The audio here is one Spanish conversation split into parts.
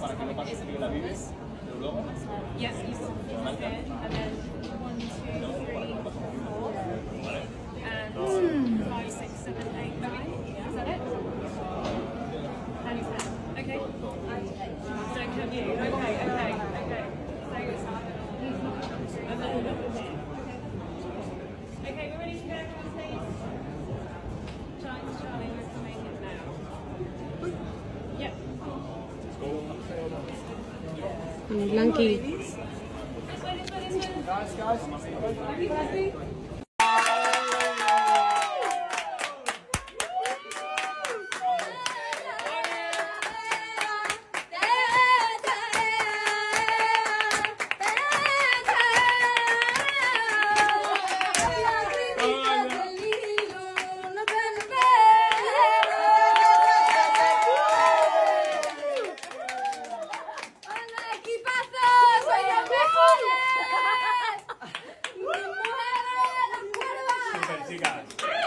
para que no pase frío la vives. Luego. Yes, you sit here, and then 1, 2, 3, 4, and 5, 6, 7, 8, 9. Is that it? And 10. Okay. So can you? Okay. Okay, we're ready to go, please. Charlie, we're coming in now. Yep. Blanqui. Guys. Chicas,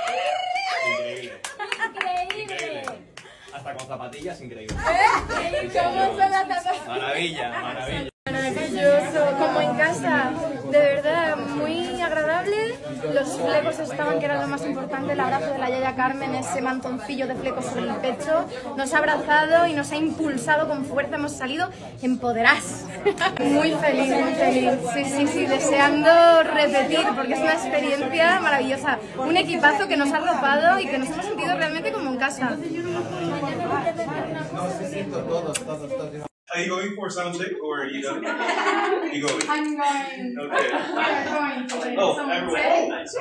increíble. Hasta con zapatillas, increíble. ¿Cómo son las zapatillas? Maravilla. Maravilloso, como en casa, de verdad, muy agradable. Los flecos estaban, que era lo más importante, el abrazo de la Yaya Carmen, ese mantoncillo de flecos sobre el pecho, nos ha abrazado y nos ha impulsado con fuerza, hemos salido empoderadas. Muy feliz, sí, deseando repetir, porque es una experiencia maravillosa, un equipazo que nos ha arropado y que nos hemos sentido realmente como en casa. Are you going for sound check or are you done? You going? I'm going. Okay. We're going to Oh, everyone. Nice.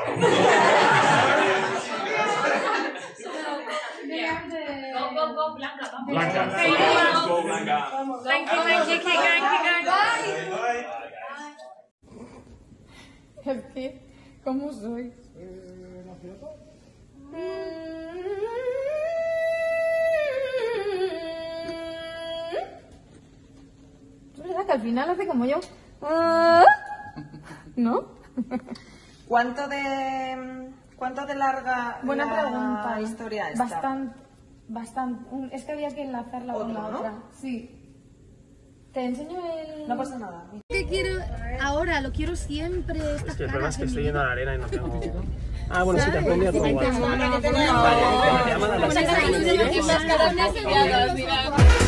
Go, Blanca. Blanca. Let's go, Blanca. Thank you, keep going. Bye. Es que, ¿cómo soy? Es verdad que al final hace como yo. ¿No? ¿Cuánto de larga Buena la pregunta. historia esta? Bastante. Es que había que enlazarla con la ¿no? otra. Sí. Te enseño el... No pasa nada. ¿Qué quiero ahora? Lo quiero siempre. Es que el problema es que estoy yendo a la arena y no tengo... Ah, bueno, sí, te has ¿Sabes? prendido tu WhatsApp. Vale, Vale, te llaman a las 6. Pones ahí, no sé qué más, cada vez me has enviado, mira.